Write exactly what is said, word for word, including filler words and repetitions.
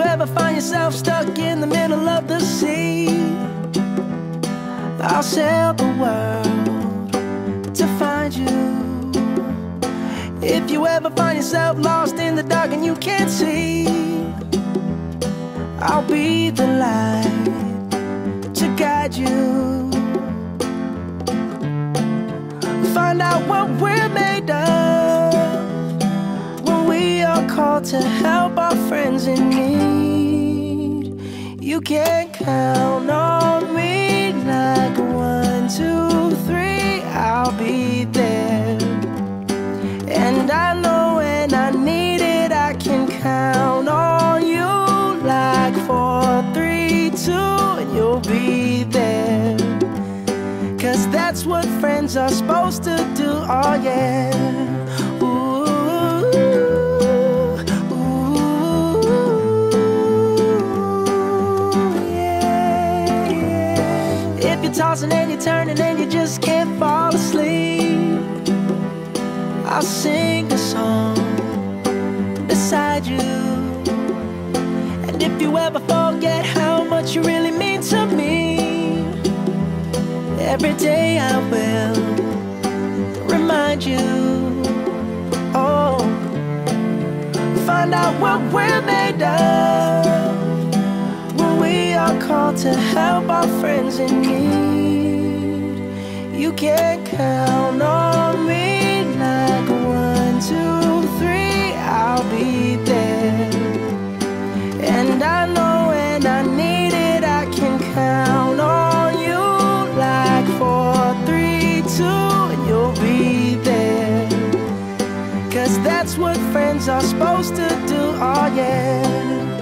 ever find yourself stuck in the middle of the sea, I'll sail the world to find you. If you ever find yourself lost in the dark and you can't see, I'll be the light to guide you. Find out what we're made of when we are called to help our friends in need. You can count on me like one, two, three, I'll be there. And I know when I need it, I can count on you like four, three, two, and you'll be there. Cause that's what friends are supposed to do, oh yeah. Ooh, ooh, yeah, yeah. If you're tossing and you're turning and you just can't fall asleep, I'll sing a song beside you. And if you ever forget how much you really mean to me, every day I will remind you. Oh, find out what we're made of when we are called to help our friends in need. You can count on me like one, two, three, I'll be there. And I know when I need it, I can count on you like four, three, two, and you'll be there. Cause that's what friends are supposed to do, oh yeah.